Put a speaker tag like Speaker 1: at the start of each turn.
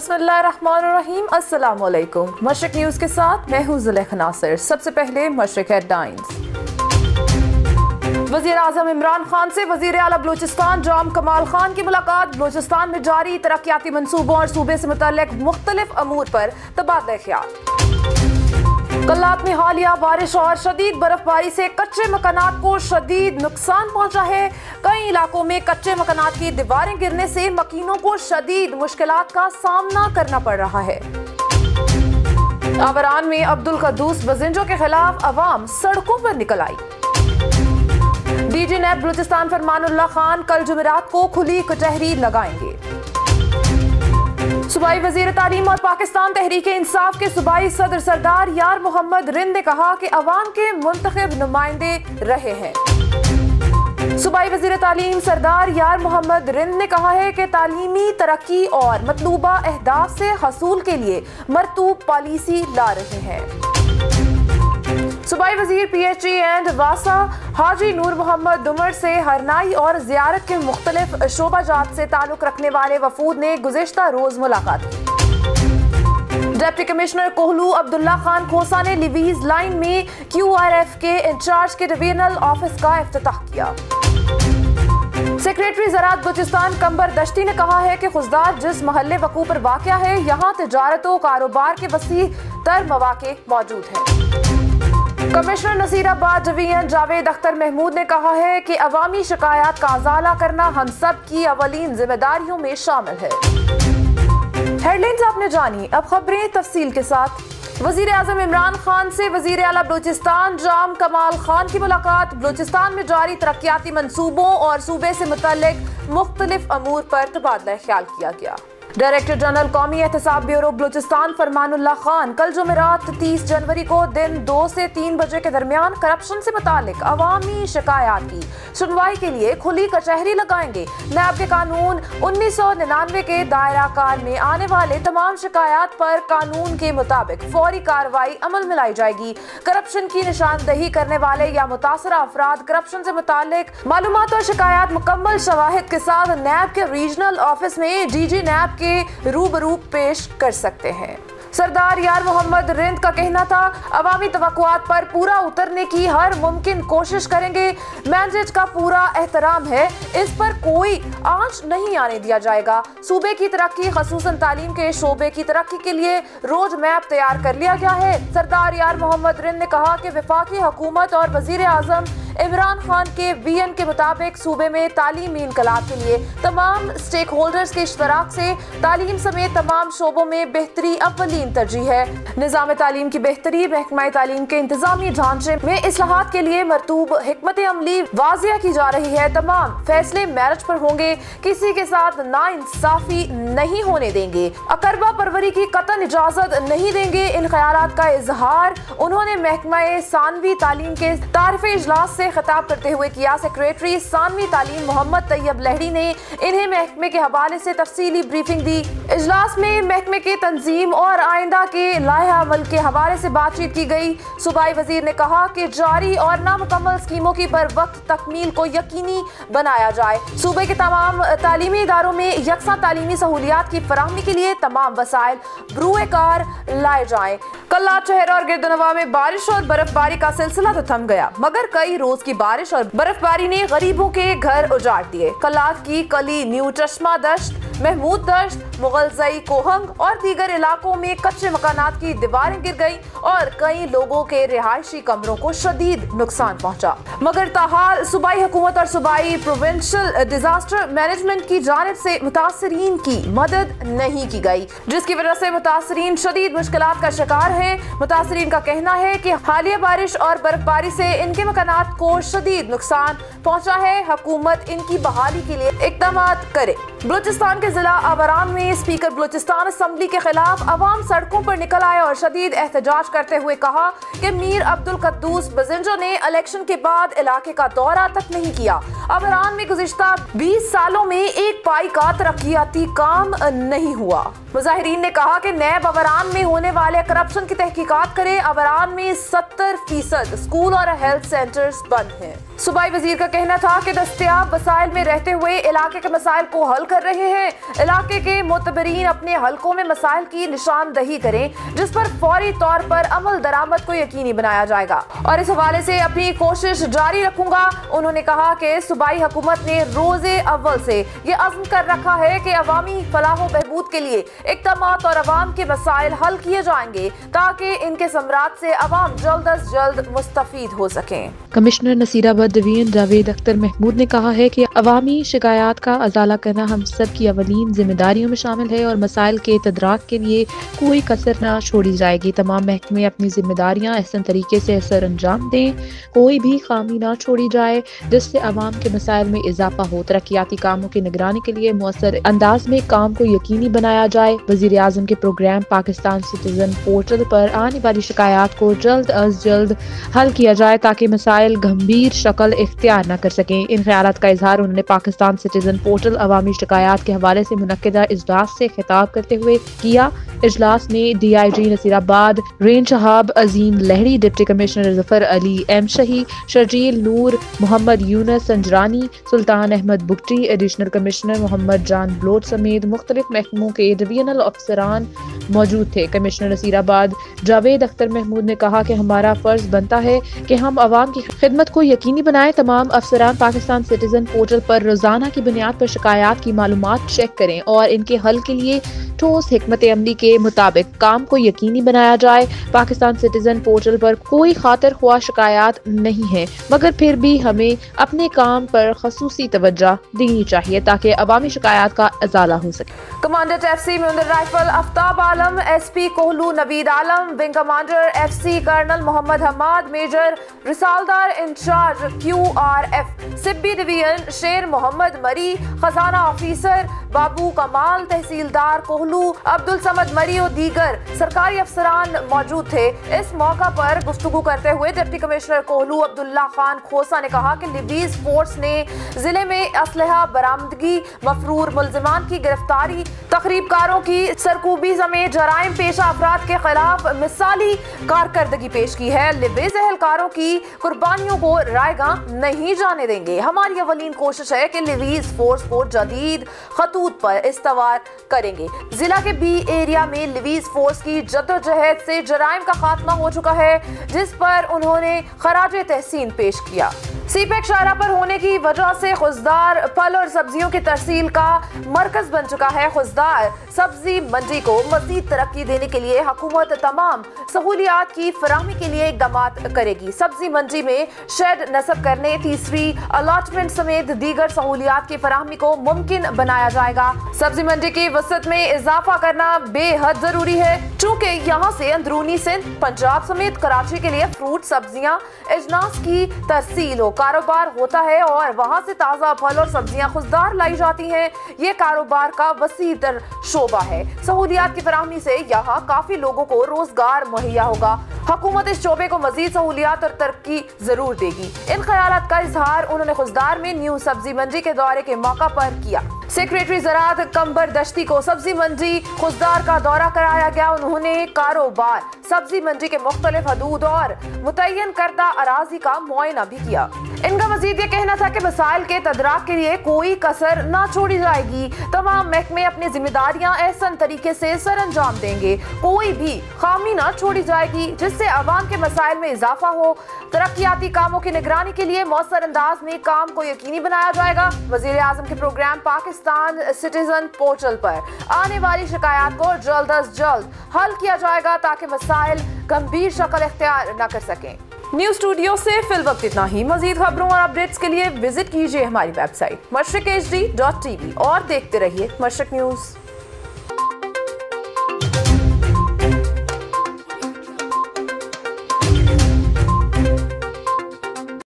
Speaker 1: बिस्मिल्लाहिर्रहमानिर्रहीम। अस्सलाम वालेकुम। मशरिक न्यूज़ के साथ मैं हूँ ज़ुलेखा नासिर। सबसे पहले मशरिक हेडलाइंस। वज़ीर आज़म इमरान खान से वज़ीर आला बलूचिस्तान जाम कमाल खान की मुलाकात। बलूचिस्तान में जारी तरक्याती मंसूबों और सूबे से मुतल्लिक़ मुख्तलिफ अमूर पर तबादला ख्याल। कल्लात में हालिया बारिश और शदीद बर्फबारी से कच्चे मकानात को शदीद नुकसान पहुंचा है। कई इलाकों में कच्चे मकानात की दीवारें गिरने से मकीनों को शदीद मुश्किलात का सामना करना पड़ रहा है। आबरान में अब्दुल कद्दूस बजिंजों के खिलाफ अवाम सड़कों पर निकल आई। डीजी नैब बलूचिस्तान फरमानुल्लाह खान कल जुमेरात को खुली कचहरी लगाएंगे। सूबाई वजीर तालीम और पाकिस्तान तहरीक इंसाफ के सूबाई सदर सरदार यार मोहम्मद रिंद ने कहा कि अवाम के मुंतखब नुमाइंदे रहे हैं। सूबाई वजीर तालीम सरदार यार मोहम्मद रिंद ने कहा है कि तालीमी तरक्की और मतलूबा अहदाफ से हसूल के लिए मरतूब पॉलिसी ला रहे हैं। सूबाई वजीर PHE एंड वासा हाजी नूर मोहम्मद दुमर से हरनाई और जियारत के मुख्तलिफ शोबाजात से ताल्लुक रखने वाले वफूद ने गुज़िश्ता रोज मुलाकात की। डिप्टी कमिश्नर कोहलू अब्दुल्ला खान खोसा ने लिवीज लाइन में QRF के इंचार्ज के डिवीजनल ऑफिस का इफ्तिताह किया। सेक्रेटरी ज़राअत बलूचिस्तान कंबर दश्ती ने कहा है कि खुजदार जिस महल्ले वकू पर वाक़या है, यहाँ तिजारत और कारोबार के वसी तर मौके मौजूद हैं। कमिश्नर नसीराबाद डिवीजन जावेद अख्तर महमूद ने कहा है कि अवामी शिकायत का अजाला करना हम सब की अवलीन जिम्मेदारियों में शामिल है। हेडलाइंस आपने जानी, अब खबरें तफसील के साथ। वजीर आज़म इमरान खान से वजीर आला बलूचिस्तान जाम कमाल खान की मुलाकात। बलूचिस्तान में जारी तरक्याती मंसूबों और सूबे से मुतल्लिक़ मुख्तलिफ अमूर पर तबादला ख्याल किया गया। डायरेक्टर जनरल कौमी एहतसाब ब्यूरो बलूचिस्तान फरमानुल्लाह खान कल जुमेरात 30 जनवरी को दिन 2 से 3 बजे के दरमियान करप्शन से मुतालिक अवामी शिकायत की सुनवाई के लिए खुली कचहरी लगाएंगे। नैब के कानून 1999 के दायरा कार में आने वाले तमाम शिकायत पर कानून के मुताबिक फौरी कार्रवाई अमल में लाई जाएगी। करप्शन की निशानदही करने वाले या मुतासरा अफराद करप्शन से मुतालिक मालूमात और शिकायत मुकम्मल शवाहिद के साथ नैब के रीजनल ऑफिस में डीजी नैब के रूबरू पेश कर सकते हैं। सरदार यार मोहम्मद रिंद का कहना था, अवामी तवक्कुआत पर पूरा उतरने की हर मुमकिन कोशिश करेंगे। मैंडेट का पूरा एहतराम है, इस पर कोई आंच नहीं आने दिया जाएगा। सूबे की तरक्की खसूसन तालीम के शोबे की तरक्की के लिए रोड मैप तैयार कर लिया गया है। सरदार यार मोहम्मद रिंद ने कहा कि वफाकी हुकूमत और वजीर आज़म इमरान खान के विजन के मुताबिक सूबे में तालीमी इनकलाब के लिए तमाम स्टेक होल्डर्स के इश्तराक से तालीम समेत तमाम शोबों में बेहतरी अव्वलीन तरजीह है। निज़ाम तालीम की बेहतरी, महकमा तालीम के इंतजामी ढांचे में इस्लाहात के लिए मरतूब हिकमत अमली वाजिया की जा रही है। तमाम फैसले मेरिट पर होंगे, किसी के साथ नाइंसाफी नहीं होने देंगे, अकरबा परवरी की कतन इजाजत नहीं देंगे। इन ख्यालात का इजहार उन्होंने महकमा सानवी तालीम के तारिफ इजलास खिताब करते हुए किया। सेक्रेटरी सानवी तालीम मोहम्मद तैयब लहड़ी ने इन्हें महकमे के हवाले से तफसीली ब्रीफिंग दी। इजलास में महकमे के तंजीम और आइंदा के लाया अमल के हवाले से बातचीत की गई। सूबाई वजीर ने कहा कि जारी और नामुकम्मल स्कीमों की बर वक्त तकमील को यकीनी बनाया जाए। सूबे के तमाम तालीमी इदारों में यकसा तालीमी सहूलियात की फराहमी के लिए तमाम वसाइल ब्रुए कार लाए जाए। कल्लात शहर और गिरदनवा में बारिश और बर्फबारी का सिलसिला तो थम गया, मगर कई रोज की बारिश और बर्फबारी ने गरीबों के घर उजाड़ दिए। कल्लात की कली, न्यू चश्मा दश्त, महमूद दश्त, मुगलजई, कोहंग और दीगर इलाकों में कच्चे मकानात की दीवारें गिर गईं और कई लोगों के रिहायशी कमरों को शदीद नुकसान पहुंचा। मगर ताहाल सूबाई हुकूमत और सूबाई प्रोविंशियल डिजास्टर मैनेजमेंट की जानिब से मुतासरीन की मदद नहीं की गई, जिसकी वजह से मुतासरीन शदीद मुश्किलात का शिकार हैं। मुतासरीन का कहना है कि हालिया बारिश और बर्फबारी से इनके मकानात को शदीद नुकसान पहुंचा है। हुकूमत इनकी बहाली के लिए इक़दाम करे। बलूचिस्तान के जिला आबरान में स्पीकर बलूचिस्तान असम्बली के खिलाफ अवाम सड़कों पर निकल आए और शदीद एहतजाज करते हुए कहा कि मीर अब्दुल कद्दूस बजिंजो ने इलेक्शन के बाद इलाके का दौरा तक नहीं किया। अबरान में गुज़िश्ता 20 सालों में एक पाई का तरक्याती काम नहीं हुआ। मुजाहिरीन ने कहा कि नैब अबरान में होने वाले करप्शन की तहकीकात करे। अबरान में 70% स्कूल और हेल्थ सेंटर्स बंद हैं। सूबाई वजीर का कहना था कि दस्तयाब वसाइल में रहते हुए इलाके के मसाइल को हल कर रहे हैं। इलाके के मोतबरीन अपने हलकों में मसाइल की निशानदही करें जिस पर फौरी तौर पर अमल दरामद को यकीनी बनाया जाएगा और इस हवाले से अपनी कोशिश जारी रखूंगा। उन्होंने कहा कि सूबाई हुकूमत ने रोजे अव्वल से ये अज़्म कर रखा है कि अवामी फलाह बहबूद के लिए इक़दामात और अवाम के मसाइल हल किए जाएंगे ताकि इनके समरात से अवाम जल्द अज जल्द मुस्तफीद हो सकें।
Speaker 2: कमिश्नर नसीराबाद डिवीजन जावेद अख्तर महमूद ने कहा है कि अवामी शिकायत का अजाला करना हम सब की अवलीन जिम्मेदारियों में शामिल है और मसाइल के तदराक के लिए कोई कसर न छोड़ी जाएगी। तमाम महकमे अपनी जिम्मेदारियां एहसन तरीके से सर अंजाम दें, कोई भी खामी न छोड़ी जाए जिससे अवाम के मसाइल में इजाफा हो। तरक्याती कामों की निगरानी के लिए मौसर अंदाज में काम को यकीनी बनाया जाए। वज़ीर आज़म के प्रोग्राम पाकिस्तान सिटीजन पोर्टल पर आने वाली शिकायत को जल्द अज जल्द हल किया जाए ताकि मसाइल गंभीर शक्ल इख्तियार न कर सकें। इन ख्यालात का इजहार उन्होंने पाकिस्तान सिटीजन पोर्टल अवामी शिकायत के हवाले से मुनक्किदा इजलास से खिताब करते हुए किया। इजलास में DIG Naseerabad range Shahab Azeem Lehri, deputy commissioner Zafar Ali M Shahi, Sharjeel Noor, Mohammad Younus Sanjrani, Sultan Ahmed Bugti, additional commissioner Mohammad Jan Blot समेत मुख्तलिफ महकमों के डिवीजनल अफसरान मौजूद थे। कमिश्नर नसीराबाद जावेद अख्तर महमूद ने कहा कि हमारा फर्ज बनता है कि हम अवाम की खिदमत को यकीनी बनाएं। तमाम अफसरान पाकिस्तान सिटीजन पोर्टल पर रोजाना की बुनियाद पर शिकायत की मालूमात चेक करें और इनके हल के लिए ठोस हिकमत अमली के मुताबिक काम को यकीनी बनाया जाए। पाकिस्तान सिटीजन पोर्टल पर कोई खातिर ख्वाह शिकायत नहीं है मगर फिर भी हमें अपने काम पर खसूसी तवज्जो देनी चाहिए ताकि अवामी शिकायत का अजाला हो सके।
Speaker 1: Commandant FC Mundar rifle Aftab Alam, SP Kohlu Naveed Alam, wing commander FC colonel Mohammad Hammad, major रिसालदार incharge QRF Sibi division Sher Mohammad मरी, खजाना ऑफिसर बाबू कमाल, तहसीलदार कोहलू अब्दुल समद मरी और दीगर सरकारी अफसरान मौजूद थे। इस मौका पर गुफ्तगू करते हुए डिप्टी कमिश्नर कोहलू अब्दुल्ला खान खोसा ने कहा कि लिबीज फोर्स ने जिले में असलहा बरामदगी, मफरूर मुलजिमान की गिरफ्तारी, तकरीबकारों की सरकूबी समेत जराइम पेशा अफराद के खिलाफ मिसाली कारकर्दगी पेश की है। लिबीज एहलकारों की कुर्बानियों को रायगा नहीं जाने देंगे। हमारी अवलीन कोशिश है कि लिबीज फोर्स को जदीद खतूत पर इस्तवार करेंगे। जिला के B एरिया में लिबीज फोर्स की जद्दोजहद से जराइम का खात्मा हो चुका है जिस पर उन्होंने खराजे तहसीन पेश किया। CPEC शाहरा पर होने की वजह से खुजदार फल और सब्जियों की तरसील का मरकज बन चुका है। खुजदार सब्जी मंडी को मजीद तरक्की देने के लिए हुकूमत तमाम सहूलियात की फराहमी के लिए इक़दामात करेगी। सब्जी मंडी में शेड नस्ब करने, तीसरी अलॉटमेंट समेत दीगर सहूलियात की फराहमी को मुमकिन बनाया जाएगा। सब्जी मंडी की वसअत में इजाफा करना बेहद जरूरी है चूँकि यहाँ से अंदरूनी सिंध, पंजाब समेत कराची के लिए फ्रूट, सब्जियाँ, अजनास की तरसील हो कारोबार होता है और वहाँ से ताज़ा फल और सब्जियाँ खुजदार लाई जाती हैं। ये कारोबार का वसी तर शोबा है। सहूलियात की फराहमी से यहाँ काफ़ी लोगों को रोजगार मुहैया होगा। हुकूमत इस शोबे को मजीद सहूलियात और तरक्की जरूर देगी। इन ख्यालात का इजहार उन्होंने खुजदार में न्यू सब्जी मंडी के दौरे के मौका पर किया। सेक्रेटरी ज़राअत कंबर दश्ती को सब्जी मंडी खुजदार का दौरा कराया गया। उन्होंने कारोबार, सब्जी मंडी के मुख्तलिफ हदूद और मुतय्यन करदा अराजी का मुआयना भी किया। इनका मजीद ये कहना था कि मसाइल के तदराक के लिए कोई कसर न छोड़ी जाएगी। तमाम महकमे अपनी जिम्मेदारियां एहसन तरीके से सर अंजाम देंगे। कोई भी खामी न छोड़ी जाएगी जिससे अवाम के मसाइल में इजाफा हो। तरक्याती कामों की निगरानी के लिए मौसर अंदाज में काम को यकीनी बनाया जाएगा। वज़ीर आज़म के प्रोग्राम पाकिस्तान सिटीजन पोर्टल पर आने वाली शिकायत को जल्द अज जल्द हल किया जाएगा ताकि मसाइल गंभीर शक्ल इख्तियार न कर सकें। न्यूज़ स्टूडियो से फिल वक्त इतना ही। मजीद खबरों और अपडेट्स के लिए विजिट कीजिए हमारी वेबसाइट mashriq hd.tv और देखते रहिए मशरिक न्यूज़।